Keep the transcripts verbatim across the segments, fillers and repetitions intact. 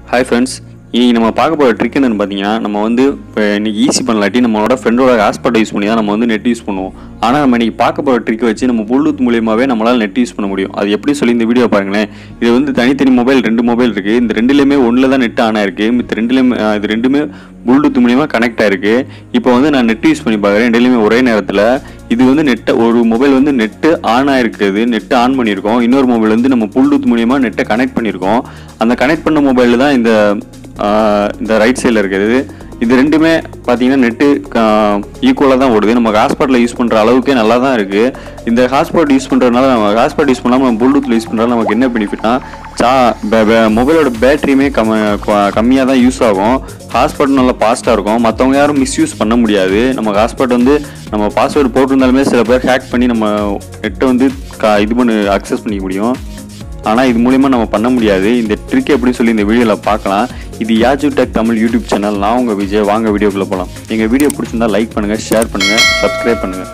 Hi friends, இன்னைக்கு நம்ம பார்க்க போகிற ட்ரிக் என்னன்னு பார்த்தீங்கன்னா, நம்ம வந்து இப்போ இன்னைக்கு ஈஸி பண்ணலாட்டி நம்மளோட ஃப்ரெண்டோட ஹாட்ஸ்பாட் யூஸ் பண்ணி தான் நம்ம வந்து நெட் யூஸ் பண்ணுவோம். ஆனால் நம்ம இன்னைக்கு பார்க்க போகிற ட்ரிக் வச்சு நம்ம ப்ளூடூத் மூலியமாகவே நம்மளால் நெட் யூஸ் பண்ண முடியும். அது எப்படி சொல்லி இந்த வீடியோ பாருங்களேன். இது வந்து தனித்தனி மொபைல் ரெண்டு மொபைல் இருக்குது. இந்த ரெண்டுலேயுமே ஒன்றில் தான் நெட் ஆன் ஆயிருக்கு. மித்த ரெண்டுலேயுமே இது ரெண்டுமே ப்ளூடூத் மூலியமாக கனெக்ட் ஆயிருக்கு. இப்போ வந்து நான் நெட் யூஸ் பண்ணி பார்க்குறேன் ரெண்டுலேயுமே ஒரே நேரத்தில். இது வந்து நெட்டை ஒரு மொபைல் வந்து நெட்டு ஆன் ஆகிருக்குது, நெட்டு ஆன் பண்ணியிருக்கோம். இன்னொரு மொபைல் வந்து நம்ம ப்ளூடூத் மூலியமாக நெட்டை கனெக்ட் பண்ணியிருக்கோம். அந்த கனெக்ட் பண்ண மொபைலில் தான் இந்த இந்த ரைட் சைடில் இருக்கிறது. இது ரெண்டுமே பார்த்தீங்கன்னா நெட்டு ஈக்குவலாக தான் ஓடுது. நம்ம ஹாட்ஸ்பாட்டில் யூஸ் பண்ணுற அளவுக்கே நல்லா தான் இருக்குது. இந்த ஹாட்ஸ்பாட் யூஸ் பண்ணுறதுனால நம்ம ஹாட்ஸ்பாட் யூஸ் பண்ணாமல் நம்ம ப்ளூடூத்தில் யூஸ் பண்ணுறதுனால நமக்கு என்ன பெனிஃபிட்னா, சா மொபைலோட பேட்டரியுமே கம்ம கம்மியாக தான் யூஸ் ஆகும். ஹாட்ஸ்பாட் நல்லா ஃபாஸ்ட்டாக இருக்கும். மற்றவங்க யாரும் மிஸ்யூஸ் பண்ண முடியாது. நம்ம ஹாட்ஸ்பாட் வந்து நம்ம பாஸ்வேர்டு போட்டிருந்தாலுமே சில பேர் ஹேக் பண்ணி நம்ம நெட்டை வந்து க இது பண்ணி அக்சஸ் பண்ணிக்க முடியும். ஆனால் இது மூலிமா நம்ம பண்ண முடியாது. இந்த ட்ரிக் எப்படி சொல்லி இந்த வீடியோவில் பார்க்கலாம். இது யாஜூ டெக் தமிழ் யூடியூப் சேனல். நான் உங்கள் விஜய். வாங்க வீடியோக்குள்ளே போகலாம். எங்கள் வீடியோ பிடிச்சிருந்தா லைக் பண்ணுங்கள், ஷேர் பண்ணுங்கள், சப்ஸ்கிரைப் பண்ணுங்கள்.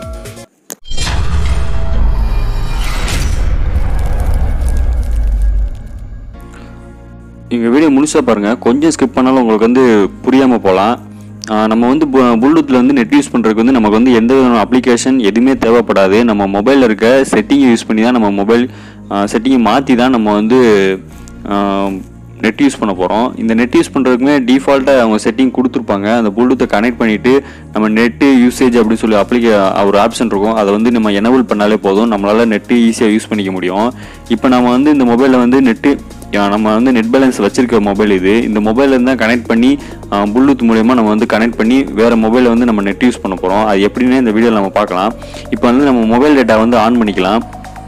எங்கள் வீடியோ முழுசாக பாருங்கள். கொஞ்சம் ஸ்கிப் பண்ணாலும் உங்களுக்கு வந்து புரியாமல் போகலாம். நம்ம வந்து ப்ளூடூத்தில் வந்து நெட் யூஸ் பண்ணுறதுக்கு வந்து நமக்கு வந்து எந்த விதமான அப்ளிகேஷன் எதுவுமே தேவைப்படாது. நம்ம மொபைலில் இருக்க செட்டிங்கை யூஸ் பண்ணி தான் நம்ம மொபைல் செட்டிங்கை மாற்றி தான் நம்ம வந்து நெட் யூஸ் பண்ண போகிறோம். இந்த நெட் யூஸ் பண்ணுறதுக்குமே டிஃபால்ட்டாக அவங்க செட்டிங் கொடுத்துருப்பாங்க. அந்த ப்ளூடூத்தை கனெக்ட் பண்ணிவிட்டு நம்ம நெட்டு யூசேஜ் அப்படின்னு சொல்லி அப்ளிகே ஒரு ஆப்ஷன் இருக்கும். அதை வந்து நம்ம எனேபிள் பண்ணாலே போதும், நம்மளால் நெட்டு ஈஸியாக யூஸ் பண்ணிக்க முடியும். இப்போ நம்ம வந்து இந்த மொபைலில் வந்து நெட்டு நம்ம வந்து நெட் பேலன்ஸ் வச்சிருக்க மொபைல் இது. இந்த மொபைலில் இருந்தால் கனெக்ட் பண்ணி ப்ளூடூத் மூலயமா நம்ம வந்து கனெக்ட் பண்ணி வேறு மொபைலில் வந்து நம்ம நெட் யூஸ் பண்ண போகிறோம். அது எப்படின்னு இந்த வீடியோவில் நம்ம பார்க்கலாம். இப்போ வந்து நம்ம மொபைல் டேட்டா வந்து ஆன் பண்ணிக்கலாம்.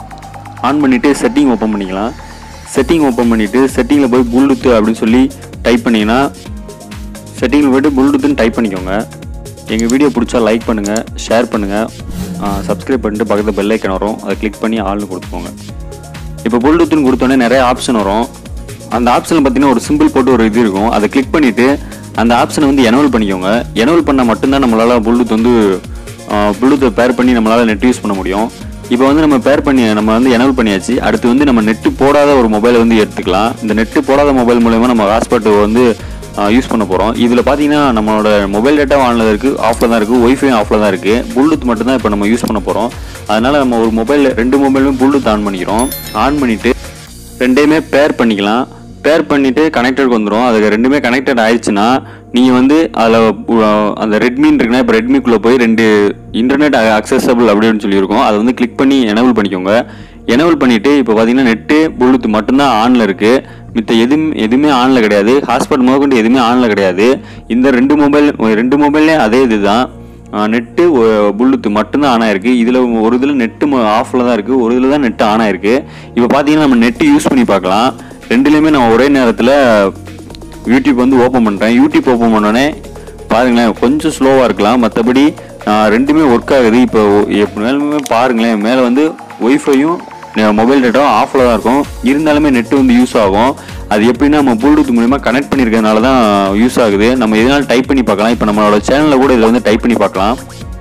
ஆன் பண்ணிவிட்டு செட்டிங் ஓப்பன் பண்ணிக்கலாம். செட்டிங் ஓப்பன் பண்ணிவிட்டு செட்டிங்கில் போய் ப்ளூடூத் அப்படின்னு சொல்லி டைப் பண்ணிங்கன்னா செட்டிங்கில் போய்ட்டு ப்ளூடூத்துன்னு டைப் பண்ணிக்கோங்க. எங்கள் வீடியோ பிடிச்சா லைக் பண்ணுங்கள், ஷேர் பண்ணுங்கள், சப்ஸ்கிரைப் பண்ணிட்டு பக்கத்தில் பெல் ஐக்கன் வரும், அதை கிளிக் பண்ணி ஆள்னு கொடுத்துக்கோங்க. இப்போ ப்ளூடூத்துன்னு கொடுத்தோன்னே நிறைய ஆப்ஷன் வரும். அந்த ஆப்ஷனில் பார்த்தீங்கன்னா ஒரு சிம்பிள் போட்டு ஒரு இது இருக்கும். அதை கிளிக் பண்ணிவிட்டு அந்த ஆப்ஷனை வந்து எனேபிள் பண்ணிக்கோங்க. எனேபிள் பண்ணால் மட்டும்தான் நம்மளால் ப்ளூடூத் வந்து ப்ளூடூத்தை பேர் பண்ணி நம்மளால் நெட் யூஸ் பண்ண முடியும். இப்போ வந்து நம்ம பேர் பண்ணி நம்ம வந்து எனேபிள் பண்ணியாச்சு. அடுத்து வந்து நம்ம நெட்டு போடாத ஒரு மொபைலை வந்து எடுத்துக்கலாம். இந்த நெட்டு போடாத மொபைல் மூலமா நம்ம ஹாட்ஸ்பாட் வந்து யூஸ் பண்ண போகிறோம். இதில் பார்த்தீங்கன்னா நம்மளோட மொபைல் டேட்டா ஆனில் இருக்குது, ஆஃபில் தான் இருக்குது, ஒய்ஃபையும் ஆஃபில் தான் இருக்குது. ப்ளூடூத் மட்டும்தான் இப்போ நம்ம யூஸ் பண்ண போகிறோம். அதனால் நம்ம ஒரு மொபைல் ரெண்டு மொபைலுமே ப்ளூடூத் ஆன் பண்ணிக்கிறோம். ஆன் பண்ணிவிட்டு ரெண்டையுமே பேர் பண்ணிக்கலாம். பேர் பண்ணிவிட்டு கனெக்டடுக்கு வந்துடும். அதுக்கு ரெண்டுமே கனெக்டட் ஆயிடுச்சுன்னா நீங்கள் வந்து அதில் அந்த ரெட்மின்னு இருக்குன்னா இப்போ ரெட்மிக்குள்ளே போய் ரெண்டு இன்டர்நெட் அக்சசபிள் அப்படின்னு சொல்லியிருக்கோம். அதை வந்து கிளிக் பண்ணி எனேபிள் பண்ணிக்கோங்க. எனேபிள் பண்ணிவிட்டு இப்போ பார்த்தீங்கன்னா நெட்டு ப்ளூடூத் மட்டும்தான் ஆனில் இருக்குது. மித்த எதுவும் எதுவுமே ஆனில் கிடையாது. ஹாட்ஸ்பாட் முதற்கொண்டு எதுவுமே ஆனில் கிடையாது. இந்த ரெண்டு மொபைல் ரெண்டு மொபைல்லே அதே இது தான். நெட்டு ப்ளூடூத் மட்டும்தான் ஆன் ஆயிருக்கு. இதில் ஒரு இதில் நெட்டு ஆஃபில் தான் இருக்குது, ஒரு இதில் தான் நெட்டு ஆன் ஆயிருக்கு. இப்போ பார்த்தீங்கன்னா நம்ம நெட்டு யூஸ் பண்ணி பார்க்கலாம். ரெண்டுலேயுமே நான் ஒரே நேரத்தில் யூடியூப் வந்து ஓப்பன் பண்ணுறேன். யூடியூப் ஓப்பன் பண்ணோடனே பாருங்களேன் கொஞ்சம் ஸ்லோவாக இருக்கலாம், மற்றபடி ரெண்டுமே ஒர்க் ஆகுது. இப்போ எப்படினாலுமே பாருங்களேன் மேலே வந்து ஒய்ஃபையும் மொபைல் டேட்டாவும் ஆஃபில் தான் இருக்கும். இருந்தாலுமே நெட்டு வந்து யூஸ் ஆகும். அது எப்படின்னா நம்ம ப்ளூடூத் மூலிமா கனெக்ட் பண்ணியிருக்கிறதுனால தான் யூஸ் ஆகுது. நம்ம எதனால டைப் பண்ணி பார்க்கலாம். இப்போ நம்மளோட சேனலில் கூட இதில் வந்து டைப் பண்ணி பார்க்கலாம்.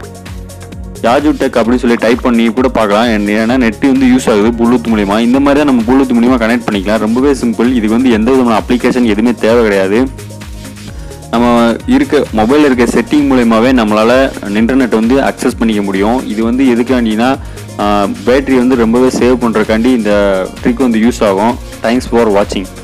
யாஜூ டெக் அப்படின்னு சொல்லி டைப் பண்ணி கூட பார்க்கலாம். ஏன்னா நெட்டு வந்து யூஸ் ஆகுது ப்ளூடூத் மூலிமா. இந்த மாதிரி தான் நம்ம ப்ளூடூத் மூலிமா கனெக்ட் பண்ணிக்கலாம். ரொம்பவே சிம்பிள். இதுக்கு வந்து எந்த விதமான அப்ளிகேஷன் எதுவுமே தேவை கிடையாது. நம்ம இருக்க மொபைலில் இருக்க செட்டிங் மூலயமாவே நம்மளால் இன்டர்நெட் வந்து அக்சஸ் பண்ணிக்க முடியும். இது வந்து எதுக்காண்டினா பேட்டரி வந்து ரொம்பவே சேவ் பண்ணுறக்காண்டி இந்த ட்ரிக் வந்து யூஸ் ஆகும். தேங்க்ஸ் ஃபார் வாட்சிங்.